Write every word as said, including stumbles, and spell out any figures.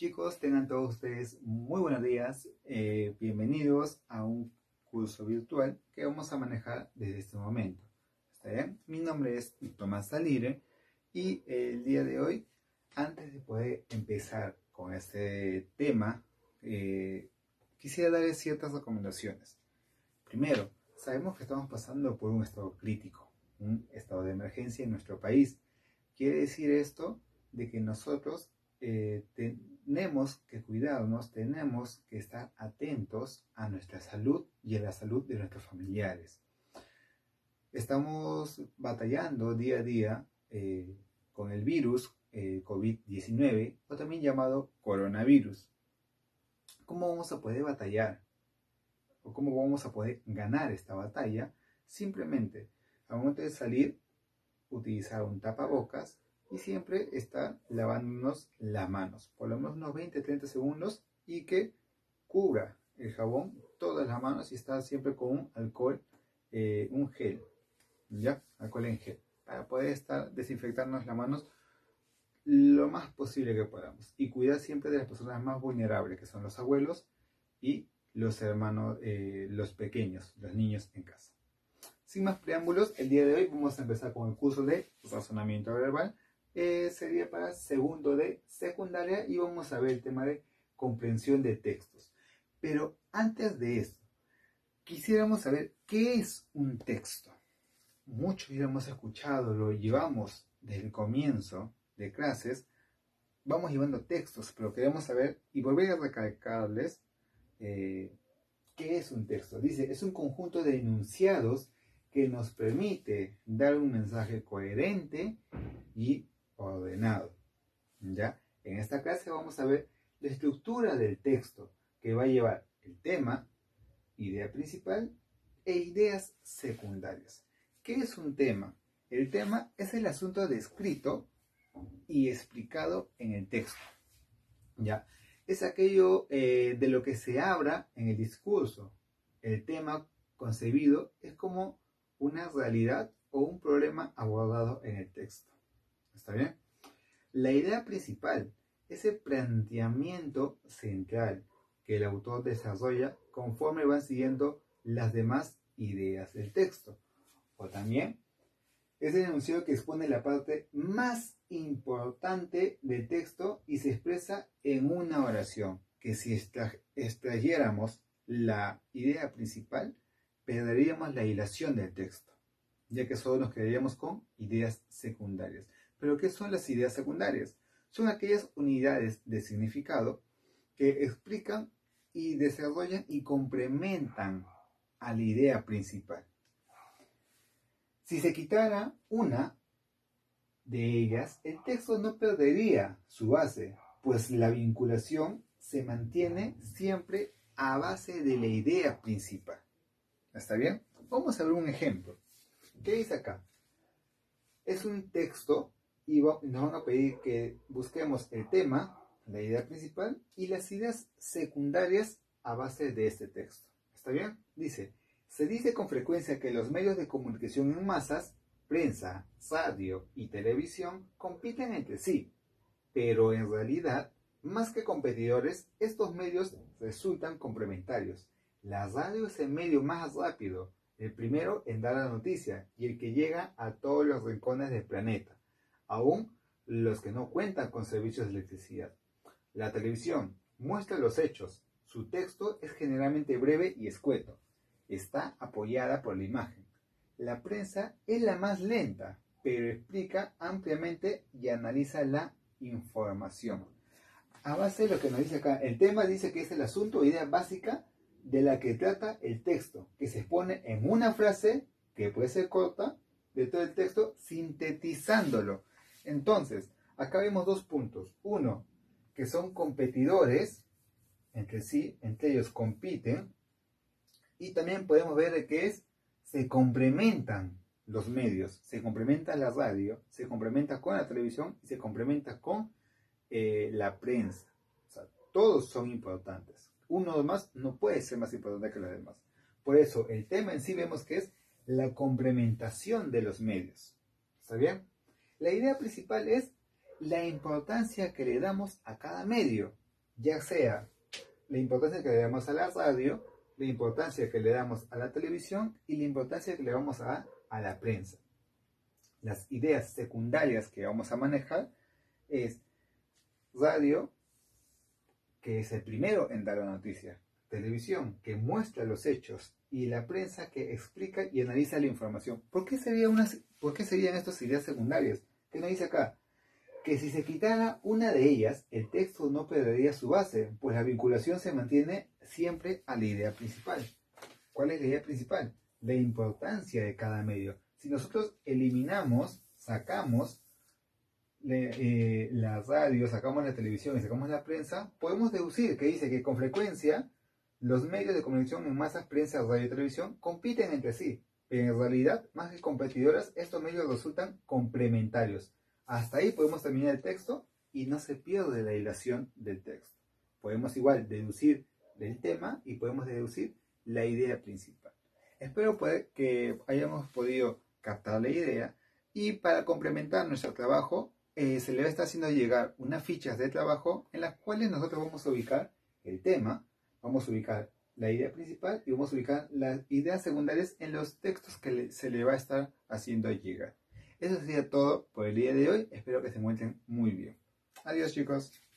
Chicos, tengan todos ustedes muy buenos días. Eh, bienvenidos a un curso virtual que vamos a manejar desde este momento. ¿Está bien? Mi nombre es Tomás Salire y el día de hoy, antes de poder empezar con este tema, eh, quisiera darles ciertas recomendaciones. Primero, sabemos que estamos pasando por un estado crítico, un estado de emergencia en nuestro país. Quiere decir esto de que nosotros eh, tenemos que cuidarnos, tenemos que estar atentos a nuestra salud y a la salud de nuestros familiares. Estamos batallando día a día eh, con el virus eh, COVID diecinueve, o también llamado coronavirus. ¿Cómo vamos a poder batallar? ¿O cómo vamos a poder ganar esta batalla? Simplemente, al momento de salir, utilizar un tapabocas y siempre estar lavándonos las manos, por lo menos unos veinte a treinta segundos, y que cubra el jabón todas las manos y estar siempre con un alcohol, eh, un gel, ¿ya? Alcohol en gel, para poder estar desinfectarnos las manos lo más posible que podamos y cuidar siempre de las personas más vulnerables, que son los abuelos y los hermanos, eh, los pequeños, los niños en casa. Sin más preámbulos, el día de hoy vamos a empezar con el curso de razonamiento verbal. Eh, sería para segundo de secundaria y vamos a ver el tema de comprensión de textos. Pero antes de esto, quisiéramos saber qué es un texto. Muchos ya hemos escuchado, lo llevamos desde el comienzo de clases, vamos llevando textos, pero queremos saber y volver a recalcarles eh, qué es un texto. Dice, es un conjunto de enunciados que nos permite dar un mensaje coherente y ordenado. ¿Ya? En esta clase vamos a ver la estructura del texto, que va a llevar el tema, idea principal e ideas secundarias. ¿Qué es un tema? El tema es el asunto descrito y explicado en el texto. ¿Ya? Es aquello eh, de lo que se habla en el discurso. El tema concebido es como una realidad o un problema abordado en el texto. ¿Está bien? La idea principal es el planteamiento central que el autor desarrolla conforme van siguiendo las demás ideas del texto. O también es el enunciado que expone la parte más importante del texto y se expresa en una oración, que si extra- extrayéramos la idea principal, perderíamos la hilación del texto, ya que solo nos quedaríamos con ideas secundarias. ¿Pero qué son las ideas secundarias? Son aquellas unidades de significado que explican y desarrollan y complementan a la idea principal. Si se quitara una de ellas, el texto no perdería su base, pues la vinculación se mantiene siempre a base de la idea principal. ¿Está bien? Vamos a ver un ejemplo. ¿Qué dice acá? Es un texto y nos van a pedir que busquemos el tema, la idea principal y las ideas secundarias a base de este texto. ¿Está bien? Dice, se dice con frecuencia que los medios de comunicación en masas, prensa, radio y televisión, compiten entre sí, pero en realidad, más que competidores, estos medios resultan complementarios. La radio es el medio más rápido, el primero en dar la noticia y el que llega a todos los rincones del planeta, aún los que no cuentan con servicios de electricidad. La televisión muestra los hechos, su texto es generalmente breve y escueto, está apoyada por la imagen. La prensa es la más lenta, pero explica ampliamente y analiza la información. A base de lo que nos dice acá, el tema dice que es el asunto o idea básica de la que trata el texto, que se expone en una frase, que puede ser corta, de todo el texto, sintetizándolo. Entonces, acá vemos dos puntos. Uno, que son competidores entre sí, entre ellos compiten, y también podemos ver de qué es, se complementan los medios, se complementa la radio, se complementa con la televisión y se complementa con eh, la prensa. O sea, todos son importantes. Uno más no puede ser más importante que los demás. Por eso, el tema en sí vemos que es la complementación de los medios. ¿Está bien? La idea principal es la importancia que le damos a cada medio. ya sea la importancia que le damos a la radio, la importancia que le damos a la televisión y la importancia que le vamos a dar a la prensa. Las ideas secundarias que vamos a manejar es radio, que es el primero en dar la noticia, televisión, que muestra los hechos, y la prensa, que explica y analiza la información. ¿Por qué serían, unas, ¿por qué serían estas ideas secundarias? ¿Qué nos dice acá? Que si se quitara una de ellas, el texto no perdería su base, pues la vinculación se mantiene siempre a la idea principal. ¿Cuál es la idea principal? La importancia de cada medio. Si nosotros eliminamos, sacamos le, eh, la radio, sacamos la televisión y sacamos la prensa, podemos deducir que dice que con frecuencia los medios de comunicación en masas, prensa, radio y televisión, compiten entre sí, pero en realidad, más que competidoras, estos medios resultan complementarios. Hasta ahí podemos terminar el texto y no se pierde la hilación del texto. Podemos igual deducir del tema y podemos deducir la idea principal. Espero poder, que hayamos podido captar la idea, y para complementar nuestro trabajo eh, se le va a estar haciendo llegar unas fichas de trabajo en las cuales nosotros vamos a ubicar el tema, vamos a ubicar la idea principal y vamos a ubicar las ideas secundarias en los textos que le, se le va a estar haciendo llegar. Eso sería todo por el día de hoy. Espero que se encuentren muy bien. Adiós, chicos.